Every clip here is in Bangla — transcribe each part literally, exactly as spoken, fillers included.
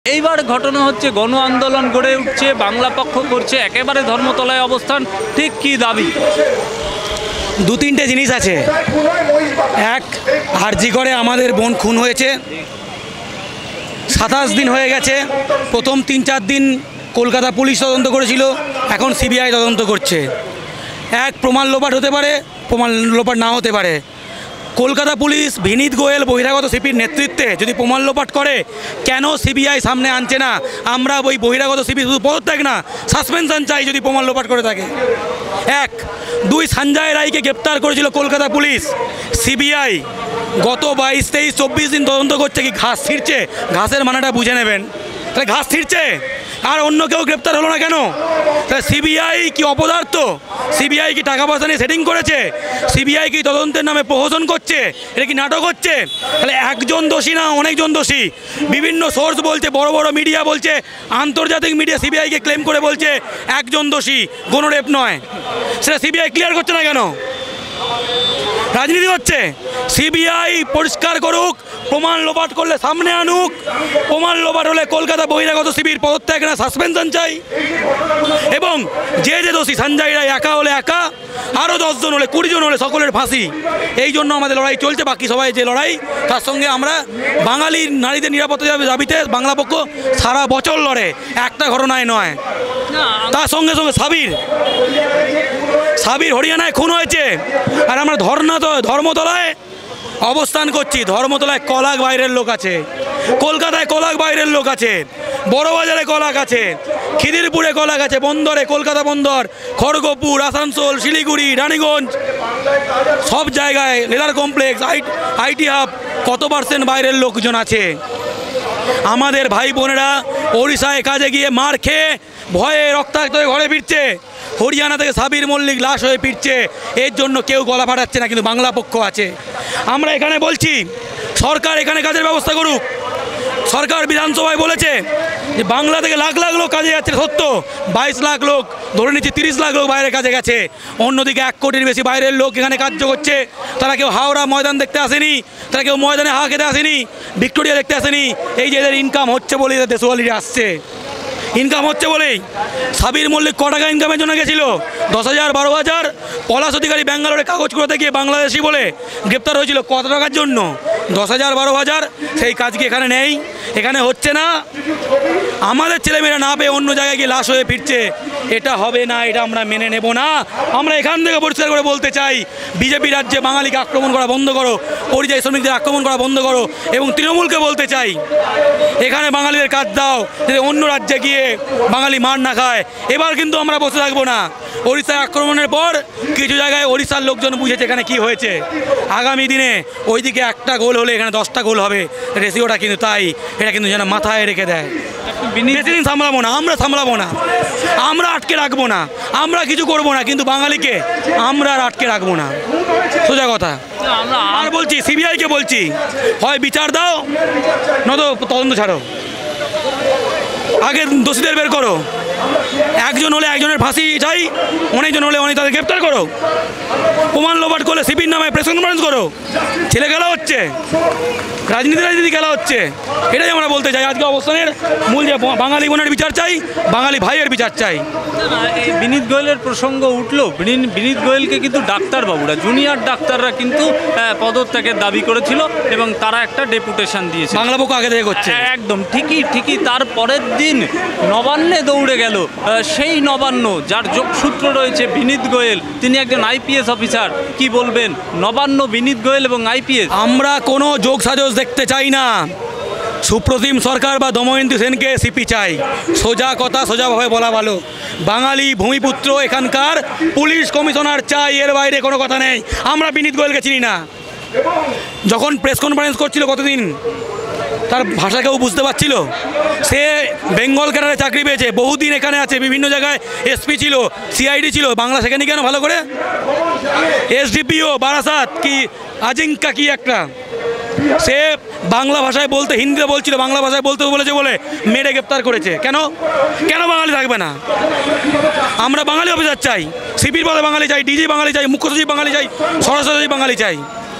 এইবার ঘটনা হচ্ছে গণ আন্দোলন গড়ে উঠছে, বাংলা পক্ষ করছে একেবারে ধর্মতলায় অবস্থান। ঠিক কি দাবি? দু তিনটে জিনিস আছে। এক, আরজি করে আমাদের বোন খুন হয়েছে, সাতাশ দিন হয়ে গেছে। প্রথম তিন চার দিন কলকাতা পুলিশ তদন্ত করেছিল, এখন সিবিআই তদন্ত করছে। এক, প্রমাণ লোপাট হতে পারে, প্রমাণ লোপাট না হতে পারে। কলকাতা পুলিশ বিনীত গোয়েল বহিরাগত সিপির নেতৃত্বে যদি প্রমাণ লোপাট করে, কেন সিবিআই সামনে আনছে না? আমরা ওই বহিরাগত সিপি শুধু পদত্যাগ না, সাসপেনশন চাই যদি প্রমাণ লোপাট করে থাকে। এক। দুই, সঞ্জয় রায়কে গ্রেপ্তার করেছিল কলকাতা পুলিশ, সিবিআই গত বাইশ তেইশ চব্বিশ দিন তদন্ত করছে। কি ঘাস ছিঁড়ছে? ঘাসের মানেটা বুঝে নেবেন। তাহলে ঘাস ছিঁড়ছে, আর অন্য কেউ গ্রেপ্তার হলো না কেন? তাহলে সিবিআই কি অপদার্থ? সিবিআই কি টাকা পয়সা নিয়ে সেটিং করেছে? সিবিআই কি তদন্তের নামে প্রহসন করছে? এটা কি নাটক হচ্ছে? তাহলে একজন দোষী না অনেকজন দোষী। বিভিন্ন সোর্স বলছে, বড় বড় মিডিয়া বলছে, আন্তর্জাতিক মিডিয়া সিবিআইকে ক্লেম করে বলছে একজন দোষী, গণরেপ নয়। সেটা সিবিআই ক্লিয়ার করছে না কেন? রাজনীতি হচ্ছে। সিবিআই পরিষ্কার করুক, প্রমাণ লোপাট করলে সামনে আনুক। প্রমাণ লোপাট হলে কলকাতা বহিরাগত শিবির পদত্যাগ না সাসপেনশন চাই। এবং যে যে দোষী, সঞ্জয় রায় একা হলে একা, আরও দশজন হলে কুড়ি জন হলে সকলের ফাঁসি। এই জন্য আমাদের লড়াই চলছে। বাকি সবাই যে লড়াই, তার সঙ্গে আমরা বাঙালির নারীদের নিরাপত্তা দাবিতে বাংলা পক্ষ সারা বছর লড়ে, একটা ঘটনায় নয়। তার সঙ্গে সঙ্গে সাবির সাবির হরিয়ানায় খুন হয়েছে, আর আমরা ধর্না তো ধর্মতলায় অবস্থান করছি। ধর্মতলায় কলাক বাইরের লোক আছে, কলকাতায় কলাক বাইরের লোক আছে, বড়বাজারে কলাক আছে, খিদিরপুরে কলাক আছে, বন্দরে, কলকাতা বন্দর, খড়গপুর, আসানসোল, শিলিগুড়ি, রানীগঞ্জ, সব জায়গায় লেদার কমপ্লেক্স, আইটি হাব, কত পার্সেন্ট বাইরের লোকজন আছে। আমাদের ভাই বোনেরা ওড়িশায় কাজে গিয়ে মার খেয়ে ভয়ে রক্তাক্ত হয়ে ঘরে ফিরছে। হরিয়ানা থেকে সাবির মল্লিক লাশ হয়ে ফিরছে। এর জন্য কেউ গলা ফাটাচ্ছে না, কিন্তু বাংলা পক্ষ আছে। আমরা এখানে বলছি, সরকার এখানে কাজের ব্যবস্থা করুক। সরকার বিধানসভায় বলেছে যে বাংলা থেকে লাখ লাখ লোক কাজে যাচ্ছে, সত্য। বাইশ লাখ লোক, ধরে নিচ্ছে তিরিশ লাখ লোক বাইরের কাজে গেছে। অন্যদিকে এক কোটির বেশি বাইরের লোক এখানে কাজ করছে। তারা কেউ হাওড়া ময়দান দেখতে আসেনি, তারা কেউ ময়দানে হাওয়া খেতে আসেনি, ভিক্টোরিয়া দেখতে আসেনি। এই যে এদের ইনকাম হচ্ছে বলে এদের দেশওয়ালিরা আসছে, ইনকাম হচ্ছে বলেই। সাবির মল্লিক ক টাকা ইনকামের জন্য গেছিল? দশ হাজার বারো হাজার। পলাশ অধিকারী ব্যাঙ্গালোরে কাগজ করতে গিয়ে বাংলাদেশি বলে গ্রেপ্তার হয়েছিল কত টাকার জন্য? দশ হাজার বারো হাজার। সেই কাজ কি এখানে নেই? এখানে হচ্ছে না। আমাদের ছেলেমেয়েরা না পেয়ে অন্য জায়গায় গিয়ে লাশ হয়ে ফিরছে। এটা হবে না, এটা আমরা মেনে নেব না। আমরা এখান থেকে পরিষ্কার করে বলতে চাই, বিজেপি রাজ্যে বাঙালিকে আক্রমণ করা বন্ধ করো, পরিযায়ী শ্রমিকদের আক্রমণ করা বন্ধ করো। এবং তৃণমূলকে বলতে চাই, এখানে বাঙালিদের কাজ দাও, যাতে অন্য রাজ্যে গিয়ে বাঙালি মার না খায়। এবার কিন্তু আমরা বসে থাকবো না। ওড়িশায় আক্রমণের পর কিছু জায়গায় ওড়িশার লোকজন বুঝেছে এখানে কি হয়েছে। আগামী দিনে ওইদিকে একটা গোল হলে এখানে দশটা গোল হবে, রেশিওটা কিন্তু তাই। এটা কিন্তু যেন মাথায় রেখে দেয়। বেশি দিন সামলাবো না, আমরা সামলাবো না, আমরা আটকে রাখবো না, আমরা কিছু করবো না, কিন্তু বাঙালিকে আমরা আর আটকে রাখবো না। সোজা কথা। আমরা আর বলছি, সিবিআইকে বলছি, হয় বিচার দাও, নয়তো তদন্ত ছাড়ো। আগে দোষীদের বের করো। একজন হলে একজনের ফাঁসি চাই, অনেকজন হলে অনেক তাদের গ্রেপ্তার করো। প্রমাণ লোপাট করলে সিপির নামে প্রেস কনফারেন্স করো। ছেলে খেলা হচ্ছে, রাজনীতি রাজনীতি খেলা হচ্ছে। এটাই আমরা বলতে চাই। আজকে অবস্থানের মূল যে বাঙালি বোনের বিচার চাই, বাঙালি ভাইয়ের বিচার চাই। এই বিনীত গোয়েলের প্রসঙ্গ উঠলো। বিনীত গোয়েলকে কিন্তু ডাক্তারবাবুরা, জুনিয়র ডাক্তাররা কিন্তু পদত্যাগের দাবি করেছিল এবং তারা একটা ডেপুটেশন দিয়েছে। বাংলা পক্ষ আগে থেকে করছে। একদম ঠিকই ঠিকই তার পরের দিন নবান্নে দৌড়ে গেল সেই নবান্ন, যার যোগসূত্র রয়েছে বিনীত গোয়েল, তিনি একজন আইপিএস অফিসার। কি বলবেন নবান্ন, বিনীত গোয়েল এবং আইপিএস? আমরা কোনো যোগ সাজস দেখতে চাই না। সুপ্রতিম সরকার বা দময়ন্তী সেনকে সিপি চাই। সোজা কথা সোজাভাবে বলা ভালো। বাঙালি ভূমিপুত্র এখানকার পুলিশ কমিশনার চাই, এর বাইরে কোনো কথা নেই। আমরা বিনীত গোয়েলকে চিনি না। যখন প্রেস কনফারেন্স করছিল কতদিন, তার ভাষা কেউ বুঝতে পারছিল? সে বেঙ্গল ক্যাডারে চাকরি পেয়েছে, বহুদিন এখানে আছে, বিভিন্ন জায়গায় এসপি ছিল, সিআইডি ছিল। বাংলা শেখেনি কেন ভালো করে? এসডিপিও বারাসাত কি আজিঙ্কা কি একটা, সে বাংলা ভাষায় বলতে, হিন্দিতে বলছিল, বাংলা ভাষায় বলতে বলেছে বলে মেরে গ্রেপ্তার করেছে। কেন কেন বাঙালি থাকবে না? আমরা বাঙালি অফিসার চাই, সিপির পদে বাঙালি চাই, ডিজি বাঙালি চাই, মুখ্য সচিব বাঙালি চাই, স্বরাষ্ট্র সচিব বাঙালি চাই।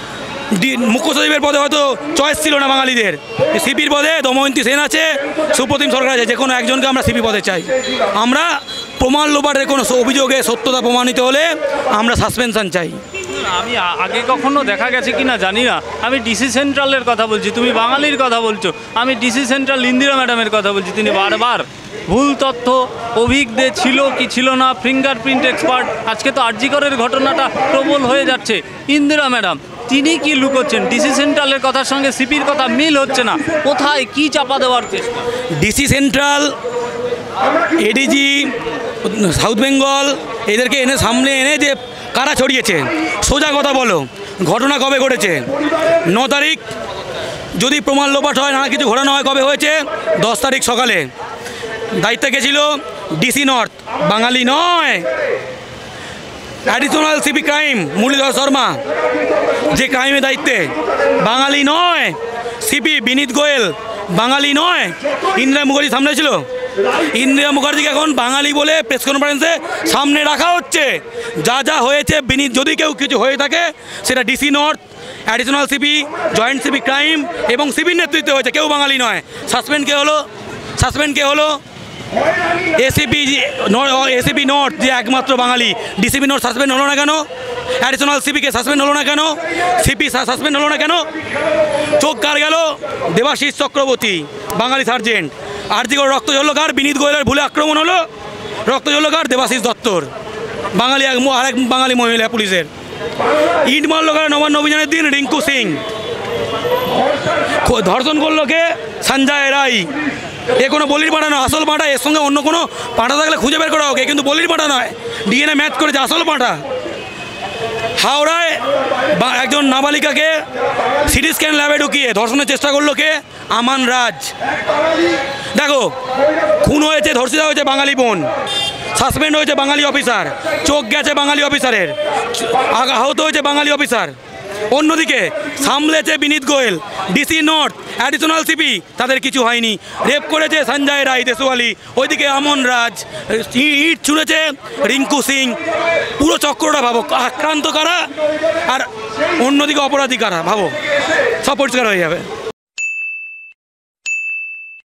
ডি- মুখ্য সচিবের পদে হয়তো চয়েস ছিল না বাঙালিদের, সিপির পদে দময়ন্তী সেন আছে, সুপ্রতিম সরকার আছে, যে কোনো একজনকে আমরা সিপি পদে চাই। আমরা প্রমাণ লোপাটের কোনো অভিযোগে সত্যতা প্রমাণিত হলে আমরা সাসপেনশন চাই। আমি আ- আগে কখনো দেখা গেছে কিনা জানি না, আমি ডিসি সেন্ট্রালের কথা বলছি, তুমি বাঙালির কথা বলছো, আমি ডিসি সেন্ট্রাল ইন্দিরা ম্যাডামের কথা বলছি। তিনি বারবার ভুল তথ্য, অভিজ্ঞ ছিল কি ছিল না, ফিঙ্গারপ্রিন্ট এক্সপার্ট, আজকে তো আরজিকরের ঘটনাটা প্রবল হয়ে যাচ্ছে। ইন্দিরা ম্যাডাম তিনি কি লুকোচ্ছেন? ডিসি সেন্ট্রালের কথার সঙ্গে সিপির কথা মিল হচ্ছে না, কোথায় কি চাপা দেওয়ার চেষ্টা? DC central, ADG, south Bengal এদেরকে এনে সামনে এনে যে কারা ছড়িয়েছে, সোজা কথা বলো, ঘটনা কবে ঘটেছে? ন তারিখ যদি প্রমাণ লোপাট হয়, নানা কিছু ঘটানো হয়, কবে হয়েছে? দশ তারিখ সকালে। দায়িত্বে গেছিল ডিসি নর্থ, বাঙালি নয়, additional CP crime Muralidhar Sharma, যে ক্রাইমের দায়িত্বে, বাঙালি নয়। সিপি বিনীত গোয়েল, বাঙালি নয়। ইন্দিরা মুখার্জি সামনে ছিল, ইন্দিরা মুখার্জিকে এখন বাঙালি বলে প্রেস কনফারেন্সে সামনে রাখা হচ্ছে। যা যা হয়েছে বিনীত, যদি কেউ কিছু হয়ে থাকে সেটা DC north, additional CP, joint CP crime এবং সিপির নেতৃত্বে হয়েছে, কেউ বাঙালি নয়। সাসপেন্ড কে হলো? সাসপেন্ড কে হলো? এসিপি, এসিপি নর্থ যে একমাত্র বাঙালি, ডিসিপি নর্থ সাসপেন্ড হলো না কেন? অ্যাডিশনাল সিপিকে সাসপেন্ড হলো না কেন? সিপি সাসপেন্ড হলো না কেন? চোখ কার গেল? দেবাশিস চক্রবর্তী, বাঙালি সার্জেন্ট। আরজিকর রক্ত ঝরলো কার? বিনীত গোয়েলের ভুলে আক্রমণ হলো, রক্ত ঝরলো কার? দেবাশিস দত্তর, বাঙালি এক আরেক বাঙালি মহিলা পুলিশের। ইট মারলো কার? নবান্ন অভিযানের দিন রিঙ্কু সিং। ধর্ষণ করলো কে? সঞ্জয় রায়। এ কোনো বলির পাঁঠা নয়, আসল পাঁঠা। এর সঙ্গে অন্য কোনো পাঁঠা থাকলে খুঁজে বের করা হোক, এ কিন্তু বলির পাঁঠা নয়, ডিএনএ ম্যাচ করেছে, আসল পাঁঠা। হাওড়ায় বা- একজন নাবালিকাকে সিটি স্ক্যান ল্যাবে ঢুকিয়ে ধর্ষণের চেষ্টা করলো কে? আমান রাজ। দেখো, খুন হয়েছে, ধর্ষিতা হয়েছে বাঙালি বোন, সাসপেন্ড হয়েছে বাঙালি অফিসার, চোখ গেছে বাঙালি অফিসারের, আ- আহত হয়েছে বাঙালি অফিসার। অন্যদিকে সামলেছে Vineet Goyal, DC north, additional CP, তাদের কিছু হয়নি। রেপ করেছে সঞ্জয় রায় দেশওয়ালি, ওইদিকে আমন রাজ, ই- ইট ছুঁড়েছে রিঙ্কু সিং। পুরো চক্রটা ভাবো, আক্রান্ত কারা আর অন্যদিকে অপরাধী কারা, ভাবো, সব পরিষ্কার হয়ে যাবে।